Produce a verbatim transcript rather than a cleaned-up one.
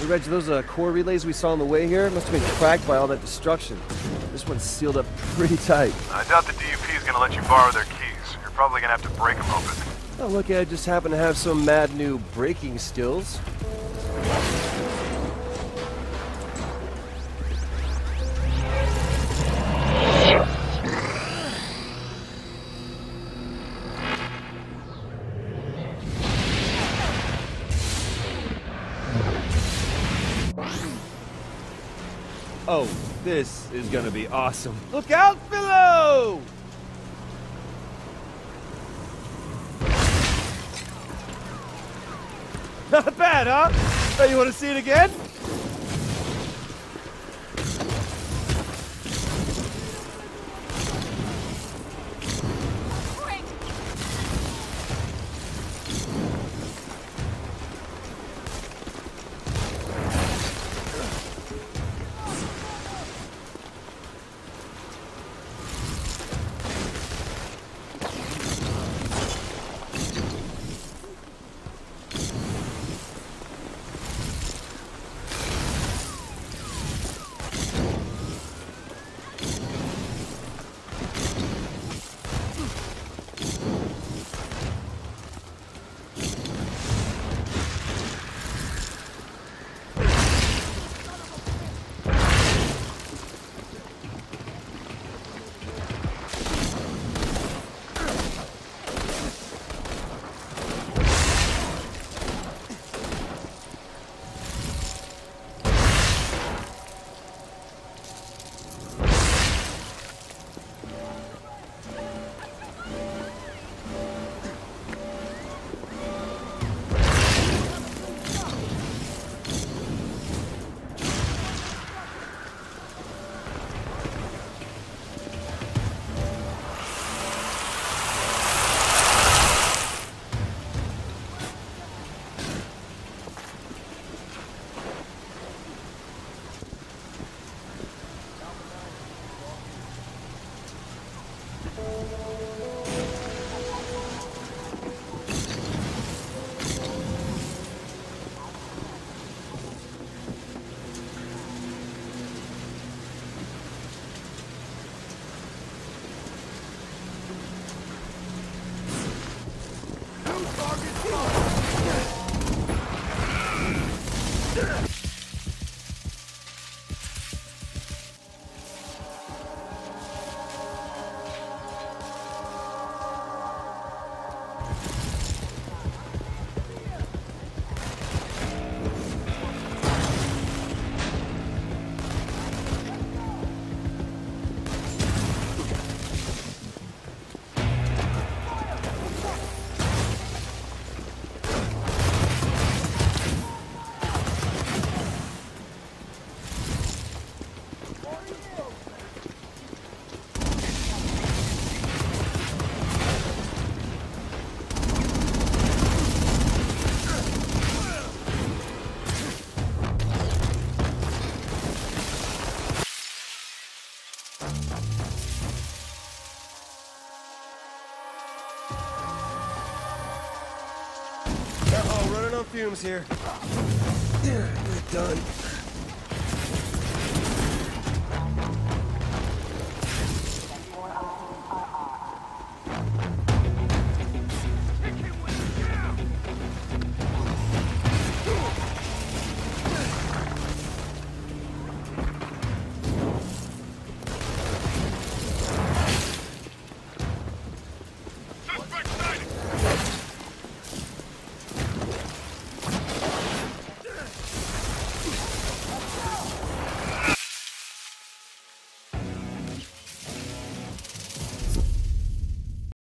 Hey, Reg, those uh, core relays we saw on the way here must have been cracked by all that destruction. This one's sealed up pretty tight. I doubt the D U P is gonna let you borrow their keys. You're probably gonna have to break them open. Oh, look, I just happen to have some mad new braking skills. Oh, this is gonna be awesome. Look out below! Not bad, huh? Oh, you want to see it again? Uh-oh, running on fumes here. We're done.